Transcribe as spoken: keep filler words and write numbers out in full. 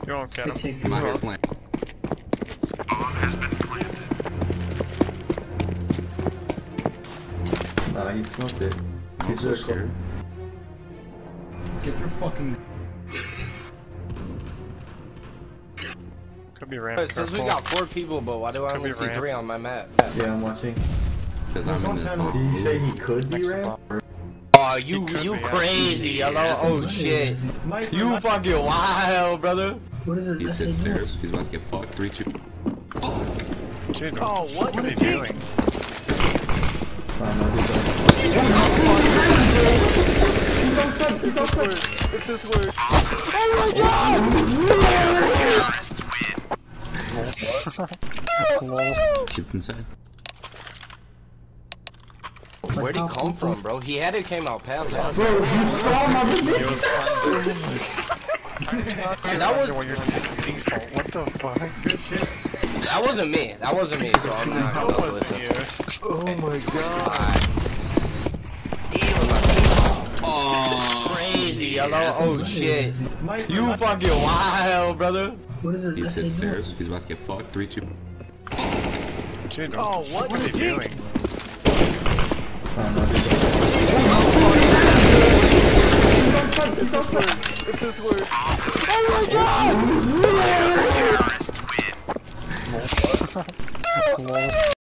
You won't get him. I'm out here playing. Bomb has been planted. Nah, you smoked it. I'm so scared. Get your fucking. Could be ram. But since we careful. got four people, but why do I Could only be see ramp. three on my map? Yeah, I'm watching. Because I'm in this Did bomb. you say he could be Next to ran? bomb. Oh, you He could you be, yeah. crazy, yellow. Oh shit. Mike, You Mike- fucking wild, brother. What is this? He's this hit is stairs. He's about to get fucked. Three, two. Dude, Oh, what? what are you doing? Oh, no, he's If this works, if this works. Get inside. Where'd he come from, bro? He had it came out past us. Bro, you saw my It was fun. That was- when you're sixteen fault. What the fuck? That wasn't me. That wasn't me. So I'm not That gonna wasn't listen. you. Oh my god. Oh, crazy, yellow. Oh shit. Mike, You Mike- fucking wild, brother. What is this? He's this hit is stairs. He's about to get fucked. Three, two. Dude, Oh, what? what are you doing? Oh, no, he's If this works, if this works. Oh my god!